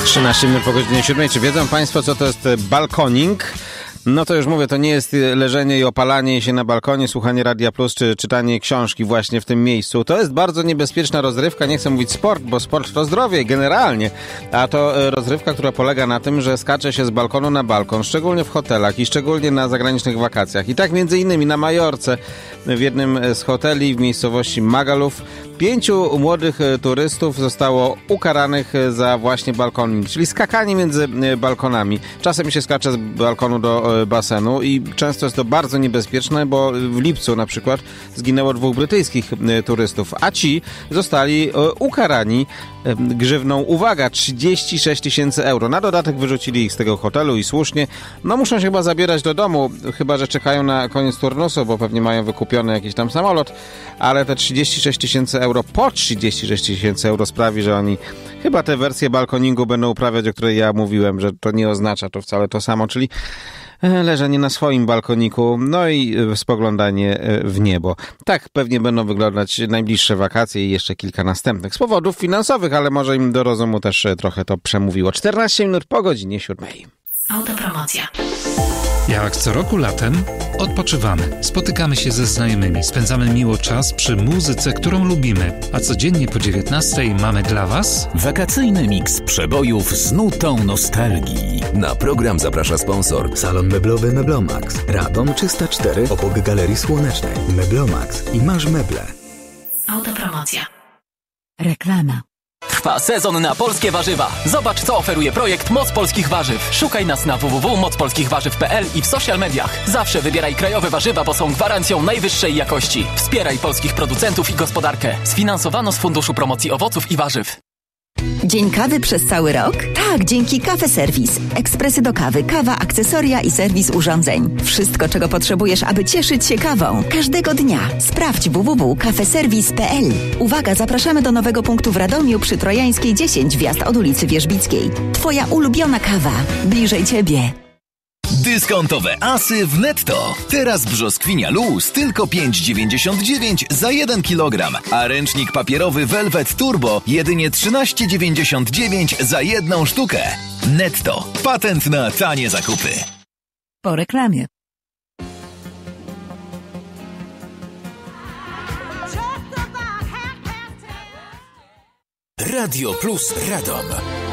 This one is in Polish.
13 minut po godzinie 7. Czy wiedzą Państwo, co to jest balkoning? No to już mówię, to nie jest leżenie i opalanie się na balkonie, słuchanie Radia Plus czy czytanie książki właśnie w tym miejscu. To jest bardzo niebezpieczna rozrywka, nie chcę mówić sport, bo sport to zdrowie generalnie, a to rozrywka, która polega na tym, że skacze się z balkonu na balkon, szczególnie w hotelach i szczególnie na zagranicznych wakacjach. I tak między innymi na Majorce, w jednym z hoteli w miejscowości Magaluf, 5 młodych turystów zostało ukaranych za właśnie balkoning, czyli skakanie między balkonami. Czasem się skacze z balkonu do basenu i często jest to bardzo niebezpieczne, bo w lipcu na przykład zginęło 2 brytyjskich turystów, a ci zostali ukarani grzywną, uwaga, 36 000 euro. Na dodatek wyrzucili ich z tego hotelu i słusznie. No muszą się chyba zabierać do domu, chyba że czekają na koniec turnusu, bo pewnie mają wykupiony jakiś tam samolot, ale te 36 000 euro, po 36 000 euro sprawi, że oni chyba tę wersję balkoningu będą uprawiać, o której ja mówiłem, że to nie oznacza to wcale to samo, czyli leżenie na swoim balkoniku, no i spoglądanie w niebo. Tak pewnie będą wyglądać najbliższe wakacje i jeszcze kilka następnych. Z powodów finansowych, ale może im do rozumu też trochę to przemówiło. 14 minut po godzinie 7. Autopromocja. Jak co roku latem odpoczywamy, spotykamy się ze znajomymi, spędzamy miło czas przy muzyce, którą lubimy, a codziennie po 19 mamy dla Was wakacyjny miks przebojów z nutą nostalgii. Na program zaprasza sponsor Salon Meblowy Meblomax, Radom 304 obok Galerii Słonecznej. Meblomax i masz meble. Autopromocja. Reklama. Trwa sezon na polskie warzywa. Zobacz, co oferuje projekt Moc Polskich Warzyw. Szukaj nas na www.mocpolskichwarzyw.pl i w social mediach. Zawsze wybieraj krajowe warzywa, bo są gwarancją najwyższej jakości. Wspieraj polskich producentów i gospodarkę. Sfinansowano z Funduszu Promocji Owoców i Warzyw. Dzień kawy przez cały rok? Tak, dzięki Cafe Service. Ekspresy do kawy, kawa, akcesoria i serwis urządzeń. Wszystko, czego potrzebujesz, aby cieszyć się kawą. Każdego dnia. Sprawdź www.cafeservice.pl. Uwaga, zapraszamy do nowego punktu w Radomiu przy Trojańskiej 10, wjazd od ulicy Wierzbickiej. Twoja ulubiona kawa. Bliżej Ciebie. Dyskontowe asy w Netto. Teraz brzoskwinia luz tylko 5,99 za 1 kg, a ręcznik papierowy Velvet Turbo jedynie 13,99 za 1 sztukę. Netto. Patent na tanie zakupy. Po reklamie. Radio Plus Radom.